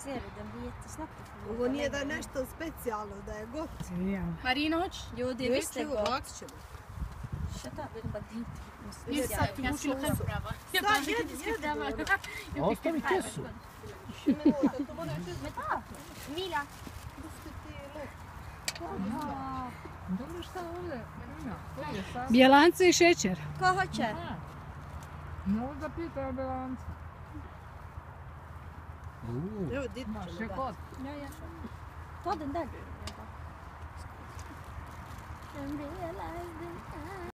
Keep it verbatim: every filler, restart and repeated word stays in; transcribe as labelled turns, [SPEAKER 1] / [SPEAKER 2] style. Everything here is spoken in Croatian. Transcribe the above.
[SPEAKER 1] Ser du, den blir jättesnabbt.
[SPEAKER 2] Ovo nije da je nešto specijalno, da je gott.
[SPEAKER 3] Ja.
[SPEAKER 4] Marina, hoćeš?
[SPEAKER 1] Jo, det är visst det är gott.
[SPEAKER 2] Ovako ćemo.
[SPEAKER 1] Shut up, det är bara ditt.
[SPEAKER 2] Ide sad ti
[SPEAKER 4] Jag
[SPEAKER 2] ušao
[SPEAKER 4] skulle
[SPEAKER 2] u
[SPEAKER 4] själv
[SPEAKER 2] ušao.
[SPEAKER 4] pröva. Jag
[SPEAKER 2] Sad
[SPEAKER 4] bara,
[SPEAKER 2] jedi,
[SPEAKER 4] jag ska
[SPEAKER 2] jedi.
[SPEAKER 4] pröva.
[SPEAKER 3] Ostavi kesu.
[SPEAKER 2] Minuta, to moraš još
[SPEAKER 1] Mila.
[SPEAKER 2] pustiti luk.
[SPEAKER 3] Dobro, šta ovdje? Ovdje sad.
[SPEAKER 5] Bjelance i šećer.
[SPEAKER 1] Ko hoće?
[SPEAKER 3] Možda pita o bjelancu.
[SPEAKER 2] Evo, dit
[SPEAKER 3] Maš
[SPEAKER 2] ćemo
[SPEAKER 3] je
[SPEAKER 2] dati.
[SPEAKER 3] kod.
[SPEAKER 1] Ja, ja. Ta den där du. Jag bara.